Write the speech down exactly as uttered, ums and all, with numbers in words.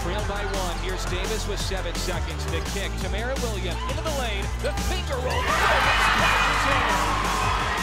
trail by one. Here's Davis with seven seconds. The kick. Tamara Williams into the lane. The finger roll. Oh, it's